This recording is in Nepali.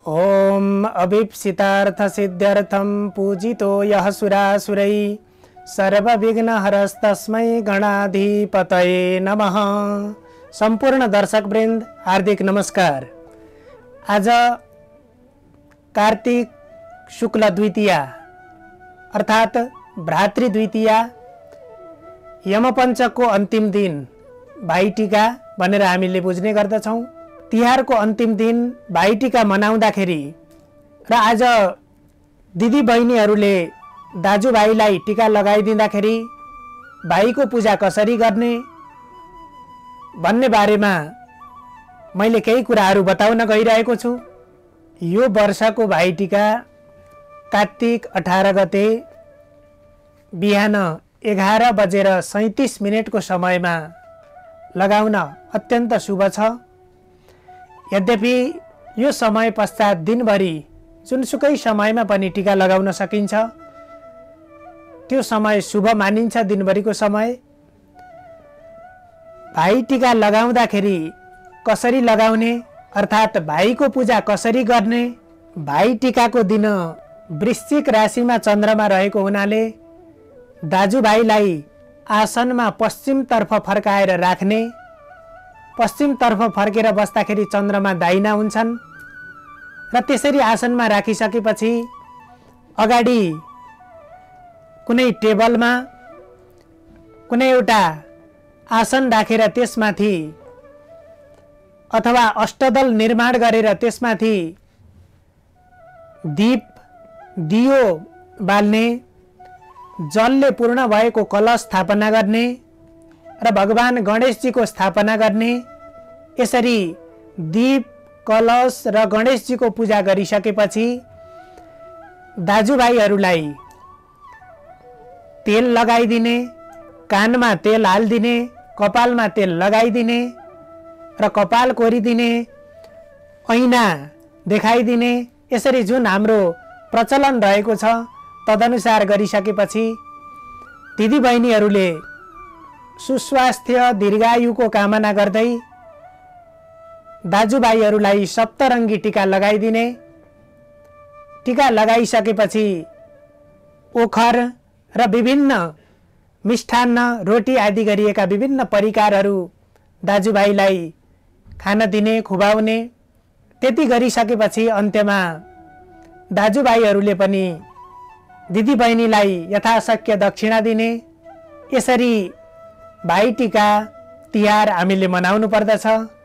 ओम अभीप्सितार्थ सिद्ध्यर्थम पूजितो यः सुरासुरै सर्वविघ्नहरस्तस्मै गणाधिपतये नमः। सम्पूर्ण दर्शकवृन्द हार्दिक नमस्कार। आज कार्तिक शुक्ल द्वितीया अर्थात भ्रातृ द्वितीया यमपञ्चकको अन्तिम दिन भाइटिका भनेर हामीले बुझ्ने गर्दछौं। तिहारको अन्तिम दिन भाइटिका मनाउँदाखेरि र आज दिदी बहिनीहरूले दाजुभाइलाई टिका लगाइदिँदाखेरि भाइको पूजा कसरी गर्ने भन्ने बारेमा मैले केही कुराहरू बताउन गइरहेको छु। यो वर्षको भाइटिका कार्तिक 18 गते बिहान 11:37 को समयमा लगाउन अत्यन्त शुभ छ। यद्यपि यो समय पश्चात दिनभरि जुनसुकै समयमा पनि टिका लगाउन सकिन्छ, त्यो समय शुभ मानिन्छ। दिनभरिको समय भाइ टिका लगाउँदाखेरि कसरी लगाउने अर्थात भाइको पूजा कसरी गर्ने। भाइ टिकाको दिन वृश्चिक राशिमा चन्द्रमा रहेको हुनाले दाजुभाइलाई आसनमा पश्चिमतर्फ फर्काएर राख्ने। पश्चिमतर्फ फर्केर बस्दाखेरि चन्द्रमा दाहिना हुन्छन् र त्यसरी आसनमा राखिसकेपछि अगाडि कुनै टेबलमा कुनै एउटा आसन राखेर त्यसमाथि अथवा अष्टदल निर्माण गरेर त्यसमाथि दीप दियो बाल्ने, जलले पूर्ण भएको कलश स्थापना गर्ने र भगवान गणेशजीको स्थापना गर्ने। यसरी दीप कलश र गणेशजीको पूजा गरिसकेपछि दाजुभाइहरूलाई तेल लगाइदिने, कानमा तेल हालिदिने, कपालमा तेल लगाइदिने र कपाल कोरिदिने, ऐना देखाइदिने। यसरी जुन हाम्रो प्रचलन रहेको छ तदनुसार गरिसकेपछि दिदीबहिनीहरूले सुस्वास्थ्य दीर्घायुको कामना गर्दै दाजुभाइहरूलाई सप्तरङ्गी टिका लगाइदिने। टिका लगाइसकेपछि ओखर र विभिन्न मिष्ठान्न रोटी आदि गरिएका विभिन्न परिकारहरू दाजुभाइलाई खान दिने, खुवाउने। त्यति गरिसकेपछि अन्त्यमा दाजुभाइहरूले पनि दिदीबहिनीलाई यथाशक्य दक्षिणा दिने। यसरी भाइ टिका तिहार हामीले मनाउनु पर्दछ।